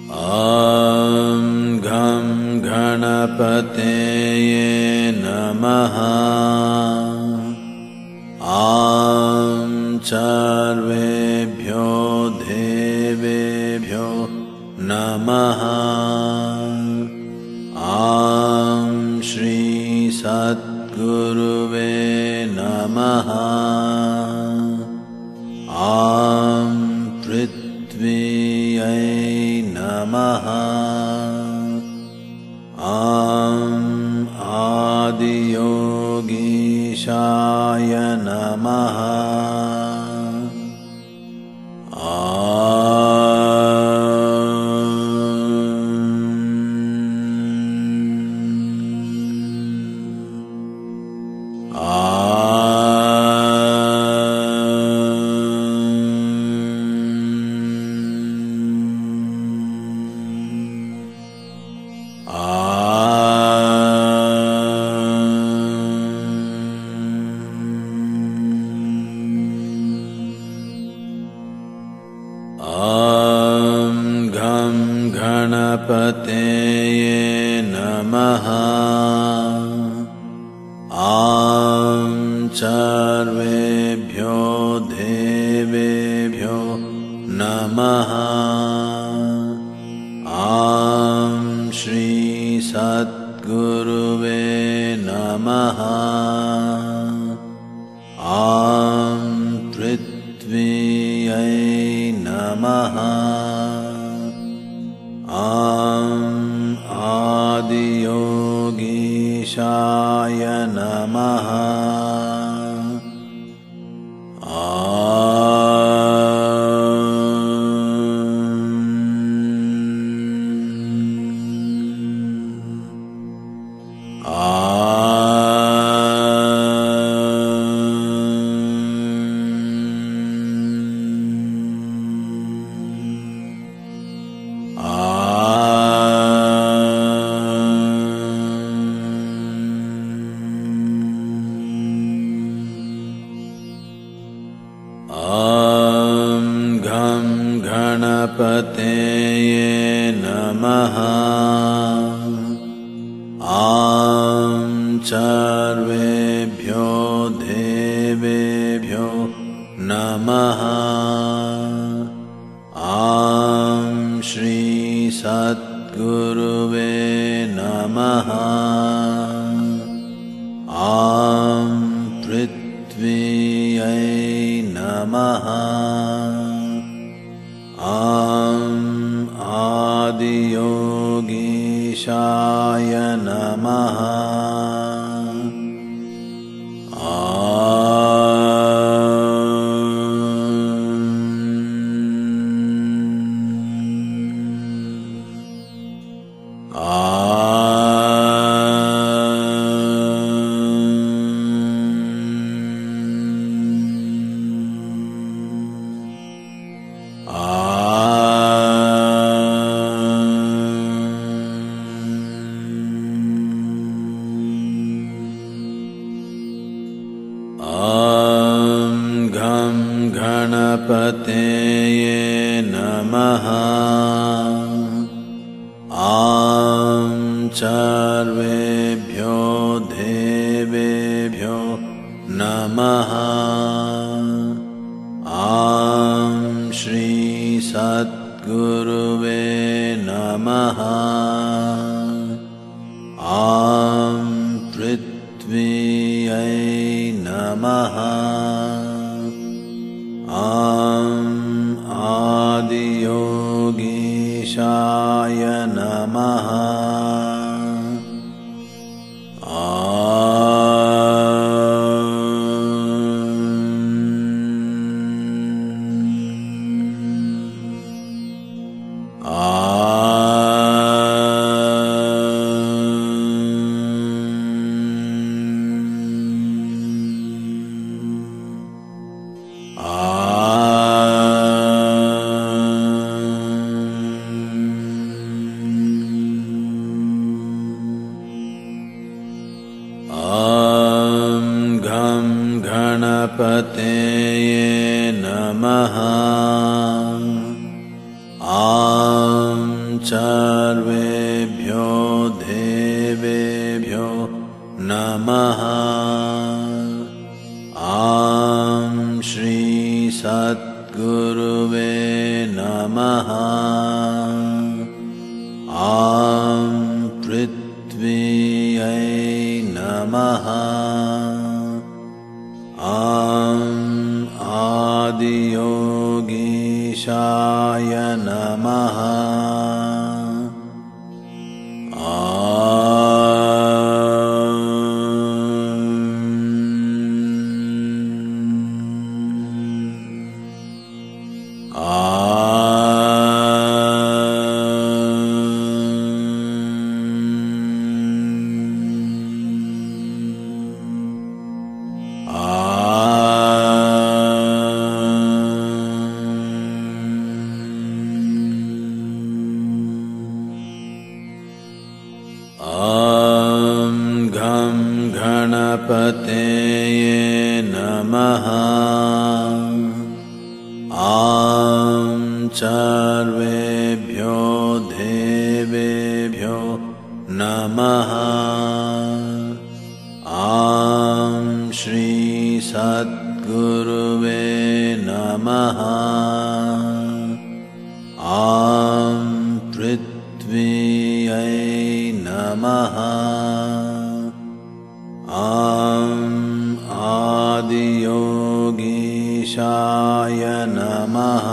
ॐ घं गणपतये नमः। ॐ सर्वेभ्यो देवेभ्यो नमः। ॐ श्री सद्गुरुवे नमः। ॐ पृथ्व्यै नमः। ॐ आदियोगीशाय नमः। ॐ घं गणपतये नमः। ॐ सर्वेभ्यो देवेभ्यो नमः। ॐ श्री सद्गुरुवे नमः। ॐ पृथ्व्यै नमः। ॐ आदियोगीशाय नमः। ॐ घं गणपतये नमः। ॐ सर्वेभ्यो देवेभ्यो नमः। ॐ श्री सद्गुरुवे नमः। ॐ पृथ्व्यै नमः। ॐ आदियोगीशाय नमः। ॐ घं गणपतये नमः। ॐ सर्वेभ्यो देवेभ्यो नमः। ॐ श्री सद्गुरुवे नमः। ॐ पृथ्व्यै नमः। ॐ आदियोगीशाय नमः। गणपतये नमः। ॐ सर्वेभ्यो देवेभ्यो नमः। ॐ श्री सद्गुरुवे नमः। ॐ पृथ्व्यै नमः। ॐ आदियोगीशाय नमः। गणपतये नमः। ॐ सर्वेभ्यो देवेभ्यो नमः। ॐ श्री सद्गुरुवे नमः। ॐ पृथ्व्यै नमः। ॐ आदियोगीशाय नमः।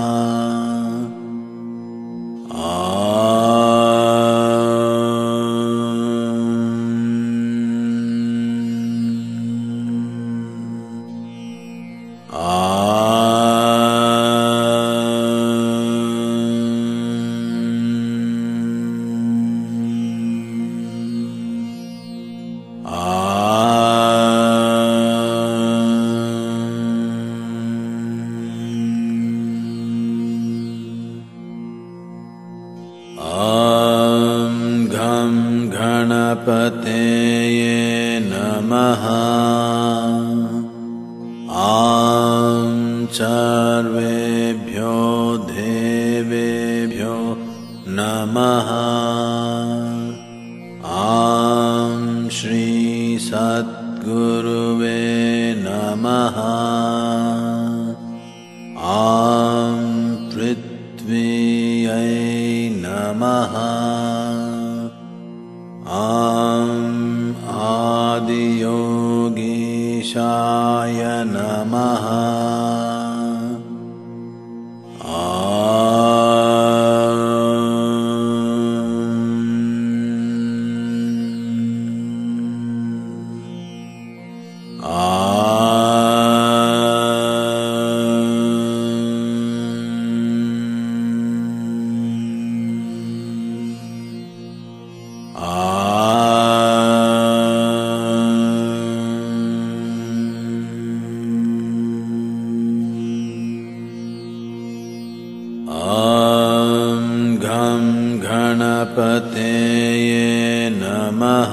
गणपतये नमः। ॐ सर्वेभ्यो देवेभ्यो नमः। ॐ श्री सद्गुरुवे नमः। ॐ पृथ्व्यै नमः। ॐ आदियोगीशाय नमः। गणपतये नमः।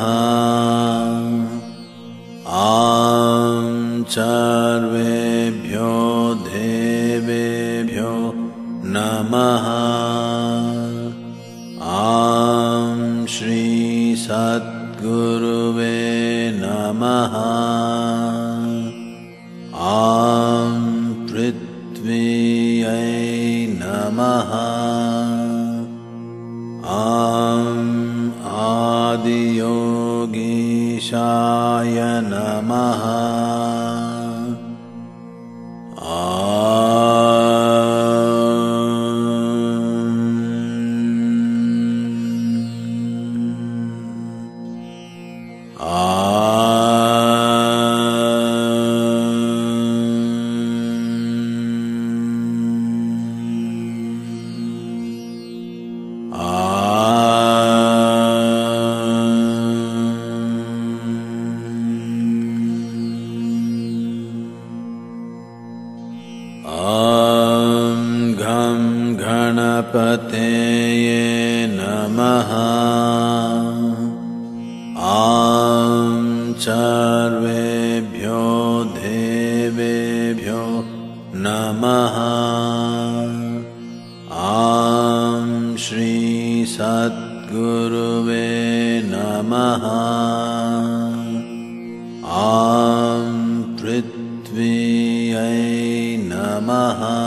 ॐ सर्वेभ्यो देवेभ्यो नमः। ॐ श्री सद्गुरुवे नमः। ॐ पृथ्व्यै नमः। ॐ आदियोगीशाय नमः। गणपतये नमः। ॐ सर्वेभ्यो देवेभ्यो नमः। ॐ श्री सद्गुरुवे नमः। ॐ पृथ्व्यै नमः।